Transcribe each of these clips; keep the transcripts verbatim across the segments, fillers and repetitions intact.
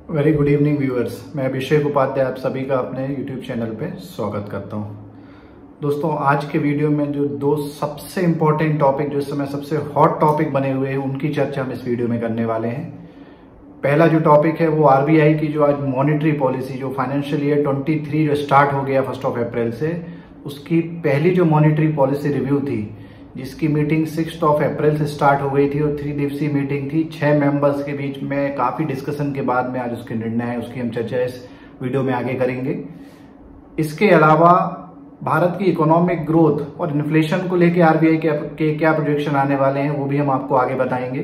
Very good evening viewers, मैं अभिषेक उपाध्याय आप सभी का अपने यूट्यूब चैनल पे स्वागत करता हूं। दोस्तों, आज के वीडियो में जो दो सबसे इम्पोर्टेंट टॉपिक जो इस समय सबसे हॉट टॉपिक बने हुए हैं उनकी चर्चा हम इस वीडियो में करने वाले हैं। पहला जो टॉपिक है वो आरबीआई की जो आज मॉनेटरी पॉलिसी जो फाइनेंशियल ईयर तेईस जो स्टार्ट हो गया फर्स्ट ऑफ अप्रैल से, उसकी पहली जो मॉनेटरी पॉलिसी रिव्यू थी जिसकी मीटिंग सिक्स ऑफ अप्रैल से स्टार्ट हो गई थी और थ्री दिवसीय मीटिंग थी। छह मेंबर्स के बीच में काफी डिस्कशन के बाद में आज उसके निर्णय है, उसकी हम चर्चा इस वीडियो में आगे करेंगे। इसके अलावा भारत की इकोनॉमिक ग्रोथ और इन्फ्लेशन को लेकर आरबीआई के, के क्या प्रोजेक्शन आने वाले हैं वो भी हम आपको आगे बताएंगे।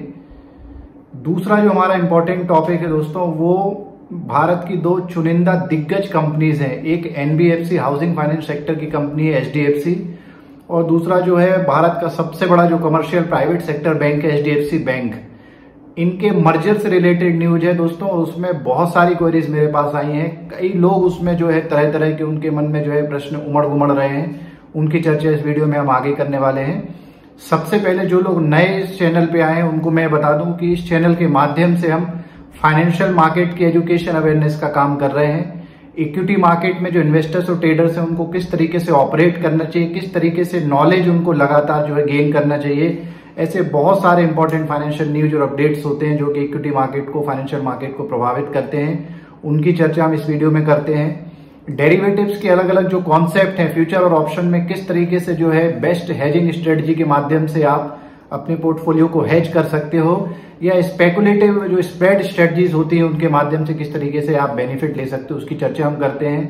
दूसरा जो हमारा इंपॉर्टेंट टॉपिक है दोस्तों, वो भारत की दो चुनिंदा दिग्गज कंपनीज हैं। एक एनबीएफसी हाउसिंग फाइनेंस सेक्टर की कंपनी है एचडीएफसी, और दूसरा जो है भारत का सबसे बड़ा जो कमर्शियल प्राइवेट सेक्टर बैंक है एचडीएफसी बैंक। इनके मर्जर से रिलेटेड न्यूज है दोस्तों, उसमें बहुत सारी क्वेरीज मेरे पास आई हैं। कई लोग उसमें जो है तरह तरह के उनके मन में जो है प्रश्न उमड़ घुमड़ रहे हैं, उनकी चर्चा इस वीडियो में हम आगे करने वाले हैं। सबसे पहले जो लोग नए इस चैनल पे आए हैं उनको मैं बता दूं कि इस चैनल के माध्यम से हम फाइनेंशियल मार्केट की एजुकेशन अवेयरनेस का काम कर रहे हैं। इक्विटी मार्केट में जो इन्वेस्टर्स और ट्रेडर्स हैं उनको किस तरीके से ऑपरेट करना चाहिए, किस तरीके से नॉलेज उनको लगातार जो है गेन करना चाहिए, ऐसे बहुत सारे इंपॉर्टेंट फाइनेंशियल न्यूज और अपडेट्स होते हैं जो कि इक्विटी मार्केट को, फाइनेंशियल मार्केट को प्रभावित करते हैं। उनकी चर्चा हम इस वीडियो में करते हैं। डेरिवेटिव्स के अलग अलग जो कॉन्सेप्ट हैं, फ्यूचर और ऑप्शन में किस तरीके से जो है बेस्ट हेजिंग स्ट्रेटजी के माध्यम से आप अपने पोर्टफोलियो को हेज कर सकते हो, या स्पेकुलेटिव जो स्प्रेड स्ट्रेटजीज होती है उनके माध्यम से किस तरीके से आप बेनिफिट ले सकते हो, उसकी चर्चा हम करते हैं।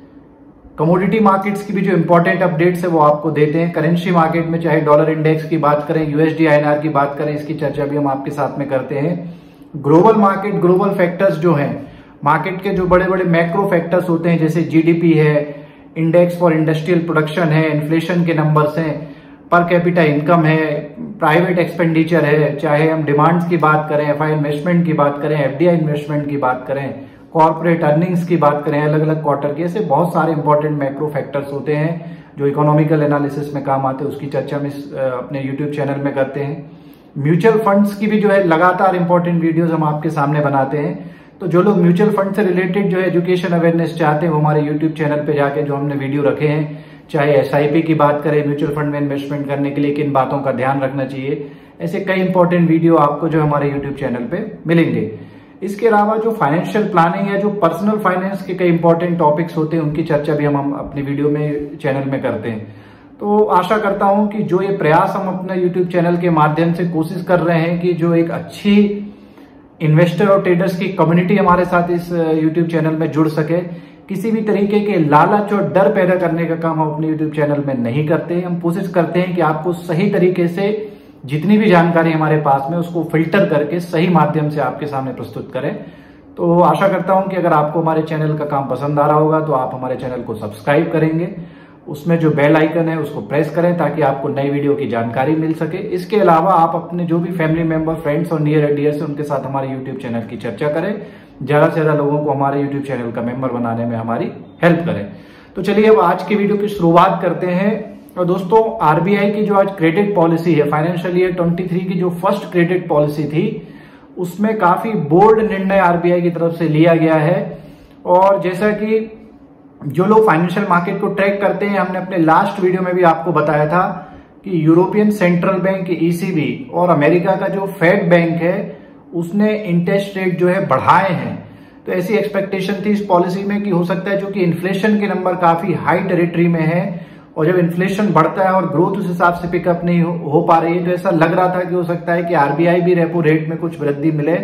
कमोडिटी मार्केट्स की भी जो इंपॉर्टेंट अपडेट्स है वो आपको देते हैं। करेंसी मार्केट में चाहे डॉलर इंडेक्स की बात करें, यूएसडी आईएनआर की बात करें, इसकी चर्चा भी हम आपके साथ में करते हैं। ग्लोबल मार्केट, ग्लोबल फैक्टर्स जो हैं, मार्केट के जो बड़े बड़े मैक्रो फैक्टर्स होते हैं जैसे जीडीपी है, इंडेक्स फॉर इंडस्ट्रियल प्रोडक्शन है, इन्फ्लेशन के नंबर्स हैं, पर कैपिटा इनकम है, प्राइवेट एक्सपेंडिचर है, चाहे हम डिमांड्स की बात करें, एफआई इन्वेस्टमेंट की बात करें, एफडीआई इन्वेस्टमेंट की बात करें, कॉर्पोरेट अर्निंग्स की बात करें, अलग अलग क्वार्टर के, ऐसे बहुत सारे इंपॉर्टेंट मैक्रो फैक्टर्स होते हैं जो इकोनॉमिकल एनालिसिस में काम आते हैं। उसकी चर्चा हम इस अपने यूट्यूब चैनल में करते हैं। म्यूचुअल फंड्स की भी जो है लगातार इंपॉर्टेंट वीडियोज हम आपके सामने बनाते हैं। तो जो लोग म्यूचुअल फंड से रिलेटेड जो एजुकेशन अवेयरनेस चाहते हैं वो हमारे यूट्यूब चैनल पे जाके जो हमने वीडियो रखे हैं, चाहे एसआईपी की बात करें, म्यूचुअल फंड में इन्वेस्टमेंट करने के लिए किन बातों का ध्यान रखना चाहिए, ऐसे कई इंपॉर्टेंट वीडियो आपको जो हमारे यूट्यूब चैनल पे मिलेंगे। इसके अलावा जो फाइनेंशियल प्लानिंग या जो पर्सनल फाइनेंस के कई इंपॉर्टेंट टॉपिक्स होते हैं उनकी चर्चा भी हम, हम अपनी वीडियो में चैनल में करते हैं। तो आशा करता हूं कि जो ये प्रयास हम अपने यूट्यूब चैनल के माध्यम से कोशिश कर रहे हैं कि जो एक अच्छी इन्वेस्टर और ट्रेडर्स की कम्युनिटी हमारे साथ इस यूट्यूब चैनल में जुड़ सके, किसी भी तरीके के लालच और डर पैदा करने का काम हम अपने यूट्यूब चैनल में नहीं करते। हम कोशिश करते हैं कि आपको सही तरीके से जितनी भी जानकारी हमारे पास में उसको फिल्टर करके सही माध्यम से आपके सामने प्रस्तुत करें। तो आशा करता हूं कि अगर आपको हमारे चैनल का काम पसंद आ रहा होगा तो आप हमारे चैनल को सब्सक्राइब करेंगे, उसमें जो बेल आइकन है उसको प्रेस करें ताकि आपको नई वीडियो की जानकारी मिल सके। इसके अलावा आप अपने जो भी फैमिली मेंबर, फ्रेंड्स और नियर एंड डियर से उनके साथ हमारे यूट्यूब चैनल की चर्चा करें, ज्यादा से ज्यादा लोगों को हमारे यूट्यूब चैनल का मेंबर बनाने में हमारी हेल्प करें। तो चलिए अब आज की वीडियो की शुरुआत करते हैं। और दोस्तों, आरबीआई की जो आज क्रेडिट पॉलिसी है, फाइनेंशियल ईयर तेईस की जो फर्स्ट क्रेडिट पॉलिसी थी, उसमें काफी बोल्ड निर्णय आरबीआई की तरफ से लिया गया है। और जैसा कि जो लोग फाइनेंशियल मार्केट को ट्रैक करते हैं, हमने अपने लास्ट वीडियो में भी आपको बताया था कि यूरोपियन सेंट्रल बैंक ईसीबी और अमेरिका का जो फेड बैंक है उसने इंटरेस्ट रेट जो है बढ़ाए हैं। तो ऐसी एक्सपेक्टेशन थी इस पॉलिसी में कि हो सकता है जो कि इन्फ्लेशन के नंबर काफी हाई टेरिटरी में है, और जब इन्फ्लेशन बढ़ता है और ग्रोथ उस हिसाब से पिकअप नहीं हो, हो पा रही है, तो ऐसा लग रहा था कि हो सकता है कि आरबीआई भी रेपो रेट में कुछ वृद्धि मिले।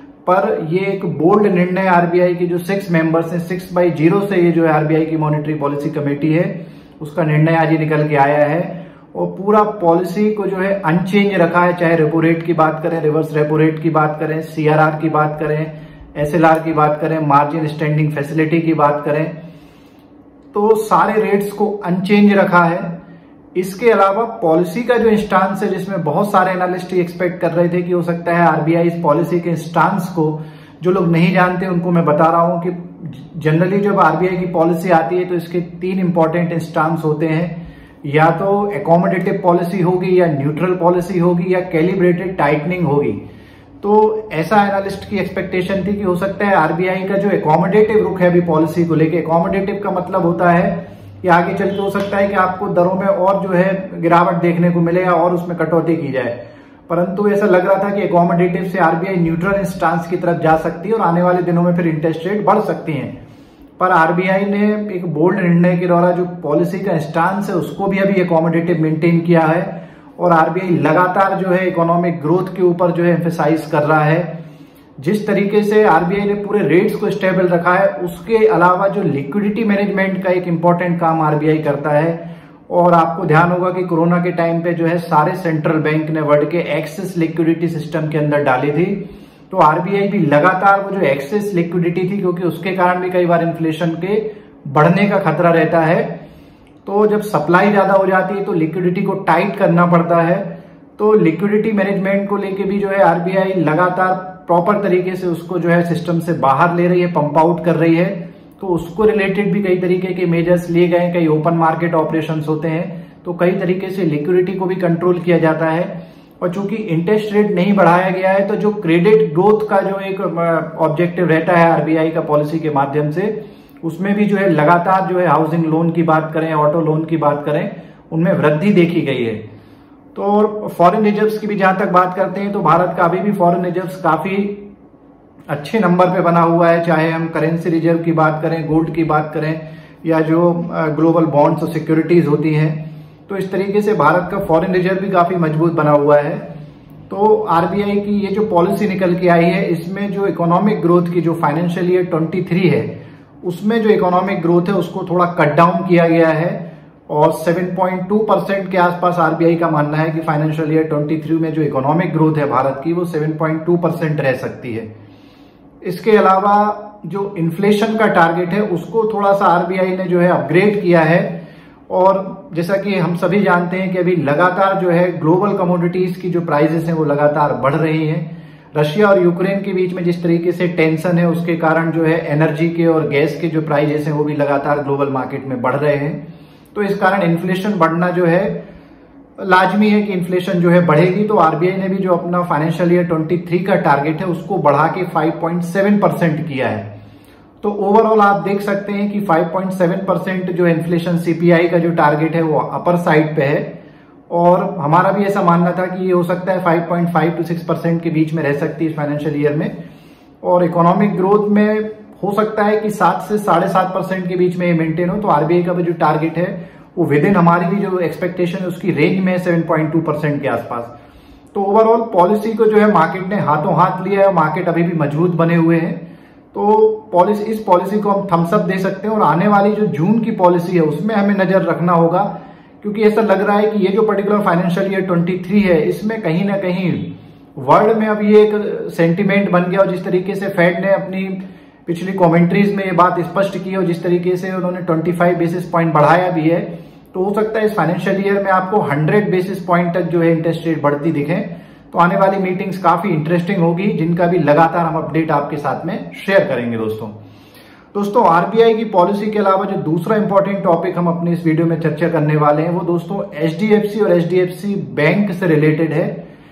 पर ये एक बोल्ड निर्णय आरबीआई की जो सिक्स मेंबर्स हैं, सिक्स बाई जीरो से ये जो है आरबीआई की मॉनेटरी पॉलिसी कमेटी है उसका निर्णय आज ही निकल के आया है, और पूरा पॉलिसी को जो है अनचेंज रखा है। चाहे रेपो रेट की बात करें, रिवर्स रेपो रेट की बात करें, सीआरआर की बात करें, एसएलआर की बात करें, मार्जिन स्टैंडिंग फैसिलिटी की बात करें, तो सारे रेट्स को अनचेंज रखा है। इसके अलावा पॉलिसी का जो स्टांस है, जिसमें बहुत सारे एनालिस्ट एक्सपेक्ट कर रहे थे कि हो सकता है आरबीआई इस पॉलिसी के स्टांस को, जो लोग नहीं जानते उनको मैं बता रहा हूं कि जनरली जब आरबीआई की पॉलिसी आती है तो इसके तीन इंपॉर्टेंट स्टांस होते हैं, या तो एकोमोडेटिव पॉलिसी होगी, या न्यूट्रल पॉलिसी होगी, या कैलिब्रेटेड टाइटनिंग होगी। तो ऐसा एनालिस्ट की एक्सपेक्टेशन थी कि हो सकता है आरबीआई का जो एकोमोडेटिव रुख है अभी पॉलिसी को लेके, एकोमोडेटिव का मतलब होता है कि आगे चल के हो सकता है कि आपको दरों में और जो है गिरावट देखने को मिले और उसमें कटौती की जाए, परंतु ऐसा लग रहा था कि एकोमोडेटिव से आरबीआई न्यूट्रल स्टांस की तरफ जा सकती है और आने वाले दिनों में फिर इंटरेस्ट रेट बढ़ सकती हैं। पर आरबीआई ने एक बोल्ड निर्णय के द्वारा जो पॉलिसी का स्टांस है उसको भी अभी एकोमोडेटिव मेंटेन किया है और आरबीआई लगातार जो है इकोनॉमिक ग्रोथ के ऊपर जो है एम्फेसाइज कर रहा है। जिस तरीके से आरबीआई ने पूरे रेट्स को स्टेबल रखा है उसके अलावा जो लिक्विडिटी मैनेजमेंट का एक इंपॉर्टेंट काम आरबीआई करता है। और आपको ध्यान होगा कि कोरोना के टाइम पे जो है सारे सेंट्रल बैंक ने वर्ल्ड के एक्सेस लिक्विडिटी सिस्टम के अंदर डाली थी, तो आरबीआई भी लगातार वो जो एक्सेस लिक्विडिटी थी, क्योंकि उसके कारण भी कई बार इन्फ्लेशन के बढ़ने का खतरा रहता है, तो जब सप्लाई ज्यादा हो जाती है तो लिक्विडिटी को टाइट करना पड़ता है। तो लिक्विडिटी मैनेजमेंट को लेके भी जो है आरबीआई लगातार प्रॉपर तरीके से उसको जो है सिस्टम से बाहर ले रही है, पंप आउट कर रही है। तो उसको रिलेटेड भी कई तरीके के मेजर्स लिए गए, कई ओपन मार्केट ऑपरेशंस होते हैं, तो कई तरीके से लिक्विडिटी को भी कंट्रोल किया जाता है। और चूंकि इंटरेस्ट रेट नहीं बढ़ाया गया है तो जो क्रेडिट ग्रोथ का जो एक ऑब्जेक्टिव रहता है आरबीआई का पॉलिसी के माध्यम से, उसमें भी जो है लगातार जो है हाउसिंग लोन की बात करें, ऑटो लोन की बात करें, उनमें वृद्धि देखी गई है। तो फॉरेन रिजर्व्स की भी जहां तक बात करते हैं तो भारत का अभी भी फॉरेन रिजर्व्स काफी अच्छे नंबर पे बना हुआ है, चाहे हम करेंसी रिजर्व की बात करें, गोल्ड की बात करें, या जो ग्लोबल बॉन्ड्स और सिक्योरिटीज होती हैं। तो इस तरीके से भारत का फॉरेन रिजर्व भी काफी मजबूत बना हुआ है। तो आरबीआई की ये जो पॉलिसी निकल के आई है, इसमें जो इकोनॉमिक ग्रोथ की जो फाइनेंशियल ईयर तेईस है उसमें जो इकोनॉमिक ग्रोथ है उसको थोड़ा कट डाउन किया गया है और सात पॉइंट दो परसेंट के आसपास आरबीआई का मानना है कि फाइनेंशियल ईयर तेईस में जो इकोनॉमिक ग्रोथ है भारत की वो सात पॉइंट दो परसेंट रह सकती है। इसके अलावा जो इन्फ्लेशन का टारगेट है उसको थोड़ा सा आरबीआई ने जो है अपग्रेड किया है। और जैसा कि हम सभी जानते हैं कि अभी लगातार जो है ग्लोबल कमोडिटीज की जो प्राइसेस हैं वो लगातार बढ़ रही हैं। रशिया और यूक्रेन के बीच में जिस तरीके से टेंशन है उसके कारण जो है एनर्जी के और गैस के जो प्राइसेस हैं वो भी लगातार ग्लोबल मार्केट में बढ़ रहे हैं। तो इस कारण इन्फ्लेशन बढ़ना जो है लाजमी है कि इन्फ्लेशन जो है बढ़ेगी। तो आरबीआई ने भी जो अपना फाइनेंशियल ईयर तेईस का टारगेट है उसको बढ़ा के पाँच पॉइंट सात परसेंट किया है। तो ओवरऑल आप देख सकते हैं कि पाँच पॉइंट सात परसेंट जो इन्फ्लेशन सीपीआई का जो टारगेट है वो अपर साइड पे है और हमारा भी ऐसा मानना था कि ये हो सकता है पाँच पॉइंट पाँच टू छह परसेंट के बीच में रह सकती है इस फाइनेंशियल ईयर में। और इकोनॉमिक ग्रोथ में हो सकता है कि सात से साढ़े सात परसेंट के बीच में ये मेंटेन हो। तो आरबीआई का भी जो टारगेट है वो विद इन हमारी भी जो एक्सपेक्टेशन है उसकी रेंज में सात पॉइंट दो परसेंट के आसपास। तो ओवरऑल पॉलिसी को जो है मार्केट ने हाथों हाथ लिया है, मार्केट अभी भी मजबूत बने हुए हैं। तो पॉलिसी इस पॉलिसी को हम थम्स अप दे सकते हैं और आने वाली जो जून की पॉलिसी है उसमें हमें नजर रखना होगा, क्योंकि ऐसा लग रहा है कि ये जो पर्टिकुलर फाइनेंशियल ईयर तेईस है इसमें कहीं ना कहीं वर्ल्ड में अब ये एक सेंटिमेंट बन गया और जिस तरीके से फेड ने अपनी पिछली कमेंट्रीज में ये बात स्पष्ट की और जिस तरीके से उन्होंने पच्चीस बेसिस पॉइंट बढ़ाया भी है, तो हो सकता है इस फाइनेंशियल ईयर में आपको सौ बेसिस पॉइंट तक जो है इंटरेस्ट रेट बढ़ती दिखे। तो आने वाली मीटिंग्स काफी इंटरेस्टिंग होगी जिनका भी लगातार हम अपडेट आपके साथ में शेयर करेंगे। दोस्तों दोस्तों आरबीआई की पॉलिसी के अलावा जो दूसरा इंपॉर्टेंट टॉपिक हम अपने इस वीडियो में चर्चा करने वाले हैं वो दोस्तों एचडीएफसी और एचडीएफसी बैंक से रिलेटेड है।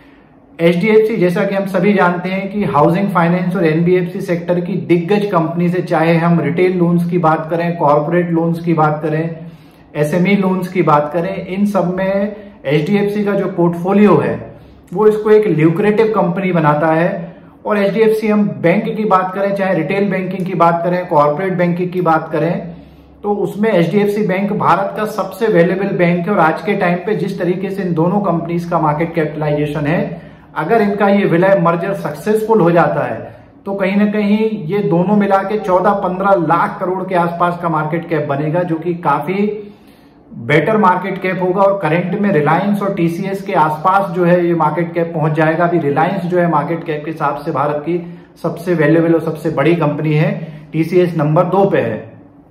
एचडीएफसी जैसा कि हम सभी जानते हैं कि हाउसिंग फाइनेंस और एनबीएफसी सेक्टर की दिग्गज कंपनी से, चाहे हम रिटेल लोन्स की बात करें, कॉर्पोरेट लोन्स की बात करें, एसएमई लोन्स की बात करें, इन सब में एचडीएफसी का जो पोर्टफोलियो है वो इसको एक ल्यूक्रेटिव कंपनी बनाता है। और एचडीएफसी हम बैंक की बात करें, चाहे रिटेल बैंकिंग की बात करें, कॉर्पोरेट बैंकिंग की बात करें, तो उसमें एचडीएफसी बैंक भारत का सबसे वैल्यूएबल बैंक है। और आज के टाइम पे जिस तरीके से इन दोनों कंपनीज का मार्केट कैपिटलाइजेशन है, अगर इनका ये विलय मर्जर सक्सेसफुल हो जाता है तो कहीं ना कहीं ये दोनों मिला के चौदह पंद्रह लाख करोड़ के आसपास का मार्केट कैप बनेगा, जो कि काफी बेटर मार्केट कैप होगा। और करंट में रिलायंस और टीसीएस के आसपास जो है ये मार्केट कैप पहुंच जाएगा। अभी रिलायंस जो है मार्केट कैप के हिसाब से भारत की सबसे वैल्यूएबल और सबसे बड़ी कंपनी है, टीसीएस नंबर दो पे है।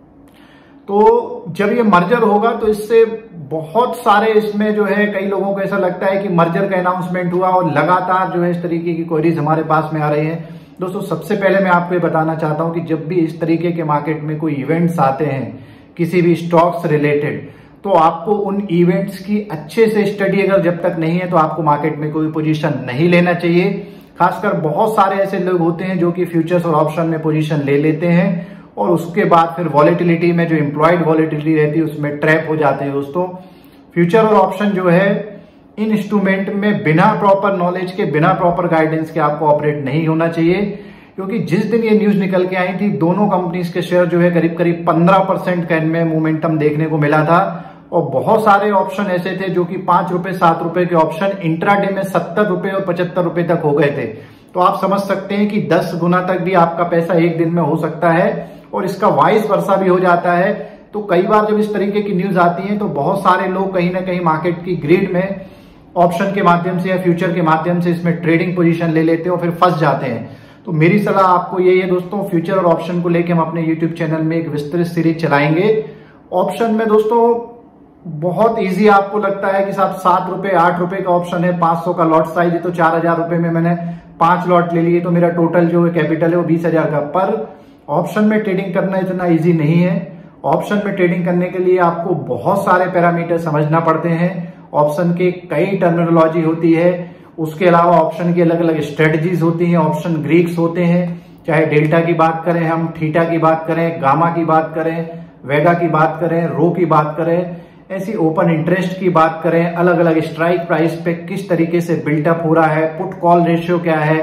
तो जब ये मर्जर होगा तो इससे बहुत सारे, इसमें जो है कई लोगों को ऐसा लगता है कि मर्जर का अनाउंसमेंट हुआ और लगातार जो है इस तरीके की क्वेरीज हमारे पास में आ रही है। दोस्तों सबसे पहले मैं आपको ये बताना चाहता हूं कि जब भी इस तरीके के मार्केट में कोई इवेंट्स आते हैं किसी भी स्टॉक्स रिलेटेड, तो आपको उन इवेंट्स की अच्छे से स्टडी अगर जब तक नहीं है तो आपको मार्केट में कोई पोजीशन नहीं लेना चाहिए। खासकर बहुत सारे ऐसे लोग होते हैं जो कि फ्यूचर्स और ऑप्शन में पोजीशन ले लेते हैं और उसके बाद फिर वॉलेटिलिटी में जो इम्प्लॉयड वॉलेटिलिटी रहती है उसमें ट्रैप हो जाते हैं। दोस्तों फ्यूचर और ऑप्शन जो है इन इंस्ट्रूमेंट में बिना प्रॉपर नॉलेज के, बिना प्रॉपर गाइडेंस के आपको ऑपरेट नहीं होना चाहिए, क्योंकि जिस दिन ये न्यूज निकल के आई थी दोनों कंपनीज के शेयर जो है करीब करीब पंद्रह परसेंट का इनमें मोमेंटम देखने को मिला था और बहुत सारे ऑप्शन ऐसे थे जो कि पांच रुपए सात रुपए के ऑप्शन इंट्राडे में सत्तर रुपए और पचहत्तर रुपए तक हो गए थे। तो आप समझ सकते हैं कि दस गुना तक भी आपका पैसा एक दिन में हो सकता है और इसका वाइस वर्सा भी हो जाता है। तो कई बार जब इस तरीके की न्यूज आती है तो बहुत सारे लोग कहीं ना कहीं मार्केट की ग्रिड में ऑप्शन के माध्यम से या फ्यूचर के माध्यम से इसमें ट्रेडिंग पोजीशन ले लेते हैं और फिर फंस जाते हैं। तो मेरी सलाह आपको यही है दोस्तों, फ्यूचर और ऑप्शन को लेकर हम अपने यूट्यूब चैनल में एक विस्तृत सीरीज चलाएंगे। ऑप्शन में दोस्तों बहुत इजी आपको लगता है कि साहब सात रुपए आठ रुपए का ऑप्शन है, पांच सौ का लॉट साइज है, तो चार हजार रुपए में मैंने पांच लॉट ले लिए तो मेरा टोटल जो है कैपिटल है वो बीस हजार का। पर ऑप्शन में ट्रेडिंग करना इतना इजी नहीं है। ऑप्शन में ट्रेडिंग करने के लिए आपको बहुत सारे पैरामीटर समझना पड़ते हैं। ऑप्शन के कई टर्मिनोलॉजी होती है, उसके अलावा ऑप्शन की अलग अलग स्ट्रेटजीज होती हैं, ऑप्शन ग्रीक्स होते हैं, चाहे डेल्टा की बात करें, हम थीटा की बात करें, गामा की बात करें, वेगा की बात करें, रो की बात करें, ऐसी ओपन इंटरेस्ट की बात करें, अलग अलग स्ट्राइक प्राइस पे किस तरीके से बिल्टअप हो रहा है, पुट कॉल रेशियो क्या है,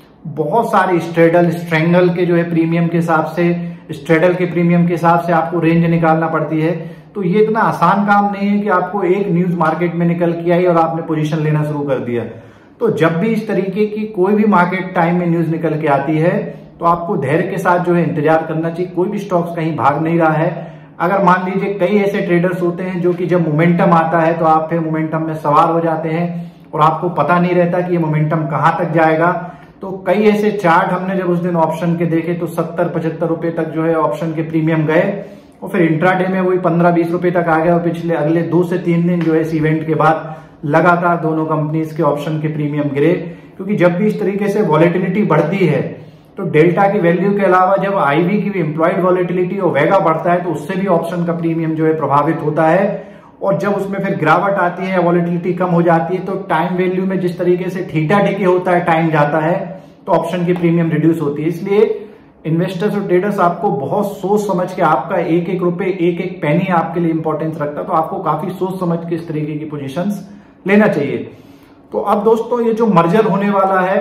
बहुत सारे स्ट्रेडल स्ट्रेंगल के जो है प्रीमियम के हिसाब से, स्ट्रेडल के प्रीमियम के हिसाब से आपको रेंज निकालना पड़ती है। तो ये इतना आसान काम नहीं है कि आपको एक न्यूज मार्केट में निकल के आई और आपने पोजीशन लेना शुरू कर दिया। तो जब भी इस तरीके की कोई भी मार्केट टाइम में न्यूज निकल के आती है तो आपको धैर्य के साथ जो है इंतजार करना चाहिए। कोई भी स्टॉक्स कहीं भाग नहीं रहा है। अगर मान लीजिए कई ऐसे ट्रेडर्स होते हैं जो कि जब मोमेंटम आता है तो आप फिर मोमेंटम में सवार हो जाते हैं और आपको पता नहीं रहता कि ये मोमेंटम कहां तक जाएगा। तो कई ऐसे चार्ट हमने जब उस दिन ऑप्शन के देखे तो सत्तर पचहत्तर रुपए तक जो है ऑप्शन के प्रीमियम गए और फिर इंट्राडे में वही पंद्रह बीस रुपए तक आ गया और पिछले अगले दो से तीन दिन जो है इस इवेंट के बाद लगातार दोनों कंपनीज के ऑप्शन के प्रीमियम गिरे। क्योंकि जब भी इस तरीके से वॉलेटिलिटी बढ़ती है तो डेल्टा की वैल्यू के अलावा जब आईवी की भी एम्प्लॉयड वॉलेटिलिटी और वेगा बढ़ता है तो उससे भी ऑप्शन का प्रीमियम जो है प्रभावित होता है। और जब उसमें फिर गिरावट आती है, वॉलेटिलिटी कम हो जाती है तो टाइम वैल्यू में जिस तरीके से थीटा डिके होता है, टाइम जाता है तो ऑप्शन की प्रीमियम रिड्यूस होती है। इसलिए इन्वेस्टर्स और ट्रेडर्स आपको बहुत सोच समझ के, आपका एक एक रुपए एक एक पैनी आपके लिए इंपॉर्टेंस रखता है, तो आपको काफी सोच समझ के इस तरीके की पोजीशंस लेना चाहिए। तो अब दोस्तों ये जो मर्जर होने वाला है,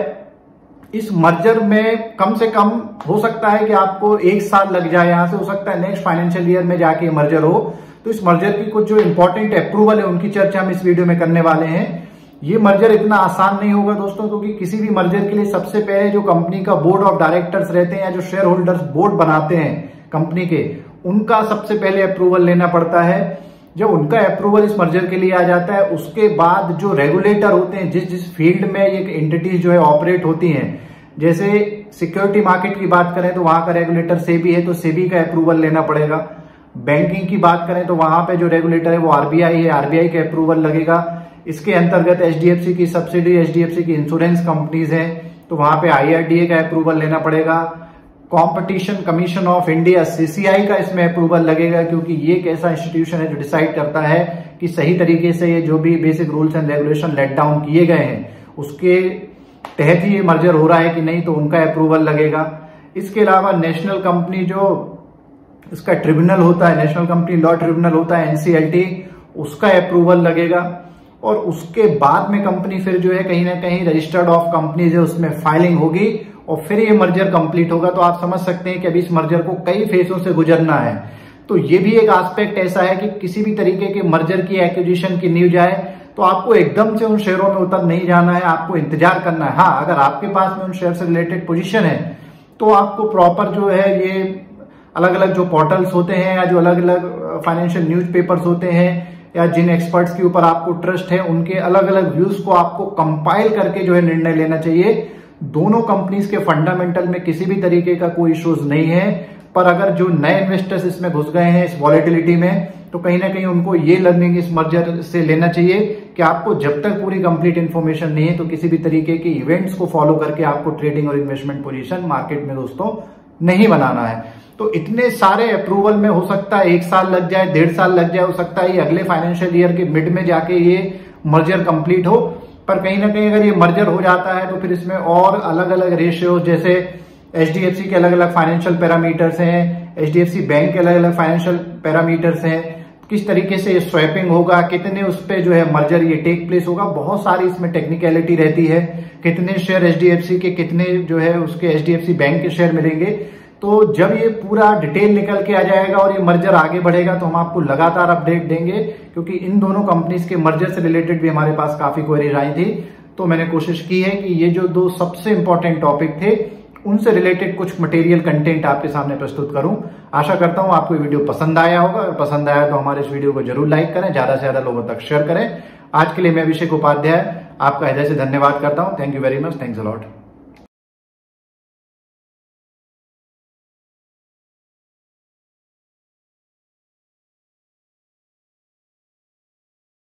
इस मर्जर में कम से कम हो सकता है कि आपको एक साल लग जाए, यहां से हो सकता है नेक्स्ट फाइनेंशियल ईयर में जाके मर्जर हो। तो इस मर्जर की कुछ जो इंपॉर्टेंट अप्रूवल है उनकी चर्चा हम इस वीडियो में करने वाले हैं। ये मर्जर इतना आसान नहीं होगा दोस्तों, क्योंकि किसी भी मर्जर के लिए सबसे पहले जो कंपनी का बोर्ड ऑफ डायरेक्टर्स रहते हैं या जो शेयर होल्डर्स बोर्ड बनाते हैं कंपनी के, उनका सबसे पहले अप्रूवल लेना पड़ता है। जब उनका अप्रूवल इस मर्जर के लिए आ जाता है उसके बाद जो रेगुलेटर होते हैं, जिस जिस फील्ड में ये एंटिटीज जो है ऑपरेट होती हैं, जैसे सिक्योरिटी मार्केट की बात करें तो वहां का रेगुलेटर सेबी है तो सेबी का अप्रूवल लेना पड़ेगा। बैंकिंग की बात करें तो वहां पे जो रेगुलेटर है वो आरबीआई है, आरबीआई का अप्रूवल लगेगा। इसके अंतर्गत एचडीएफसी की सब्सिडी, एचडीएफसी की इंश्योरेंस कंपनीज हैं तो वहां पे आईआरडीए का अप्रूवल लेना पड़ेगा। Competition commission of India CCI का इसमें अप्रूवल लगेगा, क्योंकि ये एक ऐसा इंस्टीट्यूशन है जो डिसाइड करता है कि सही तरीके से ये जो भी basic rules and regulation laid down किए गए हैं उसके तहत ही ये मर्जर हो रहा है कि नहीं, तो उनका अप्रूवल लगेगा। इसके अलावा नेशनल कंपनी जो इसका ट्रिब्यूनल होता है, नेशनल कंपनी लॉ ट्रिब्यूनल होता है एनसीएलटी, उसका अप्रूवल लगेगा। और उसके बाद में कंपनी फिर जो है कहीं ना कहीं रजिस्टर्ड ऑफ कंपनीज है उसमें फाइलिंग होगी और फिर ये मर्जर कंप्लीट होगा। तो आप समझ सकते हैं कि अभी इस मर्जर को कई फेजों से गुजरना है। तो ये भी एक एस्पेक्ट ऐसा है कि किसी भी तरीके के मर्जर की एक्विजिशन की न्यूज आए तो आपको एकदम से उन शेयरों में उतर नहीं जाना है, आपको इंतजार करना है। हाँ, अगर आपके पास में उन शेयर से रिलेटेड पोजीशन है तो आपको प्रॉपर जो है ये अलग अलग जो पोर्टल्स होते हैं या जो अलग अलग फाइनेंशियल न्यूज़पेपर्स होते हैं या जिन एक्सपर्ट्स के ऊपर आपको ट्रस्ट है उनके अलग अलग व्यूज को आपको कंपाइल करके जो है निर्णय लेना चाहिए। दोनों कंपनीज के फंडामेंटल में किसी भी तरीके का कोई इश्यूज नहीं है, पर अगर जो नए इन्वेस्टर्स इसमें घुस गए हैं इस वॉलेटिलिटी में तो कहीं ना कहीं उनको ये लर्निंग इस मर्जर से लेना चाहिए कि आपको जब तक पूरी कंप्लीट इन्फॉर्मेशन नहीं है तो किसी भी तरीके के इवेंट्स को फॉलो करके आपको ट्रेडिंग और इन्वेस्टमेंट पोजीशन मार्केट में दोस्तों नहीं बनाना है। तो इतने सारे अप्रूवल में हो सकता है एक साल लग जाए, डेढ़ साल लग जाए, हो सकता है ये अगले फाइनेंशियल ईयर के मिड में जाके ये मर्जर कंप्लीट हो। पर कहीं ना कहीं अगर ये मर्जर हो जाता है तो फिर इसमें और अलग अलग रेशियो, जैसे एचडीएफसी के अलग अलग फाइनेंशियल पैरामीटर्स हैं, एचडीएफसी बैंक के अलग अलग फाइनेंशियल पैरामीटर्स हैं, किस तरीके से ये स्वैपिंग होगा, कितने उस पे जो है मर्जर ये टेक प्लेस होगा, बहुत सारी इसमें टेक्निकलिटी रहती है, कितने शेयर एचडीएफसी के, कितने जो है उसके एचडीएफसी बैंक के शेयर मिलेंगे। तो जब ये पूरा डिटेल निकल के आ जाएगा और ये मर्जर आगे बढ़ेगा तो हम आपको लगातार अपडेट देंगे, क्योंकि इन दोनों कंपनीज के मर्जर से रिलेटेड भी हमारे पास काफी क्वेरीज आई थी। तो मैंने कोशिश की है कि ये जो दो सबसे इंपॉर्टेंट टॉपिक थे उनसे रिलेटेड कुछ मटेरियल कंटेंट आपके सामने प्रस्तुत करूं। आशा करता हूं आपको ये वीडियो पसंद आया होगा। अगर पसंद आया तो हमारे इस वीडियो को जरूर लाइक करें, ज्यादा से ज्यादा लोगों तक शेयर करें। आज के लिए मैं अभिषेक उपाध्याय आपका हृदय से धन्यवाद करता हूं। Thank you very much. Thanks a lot.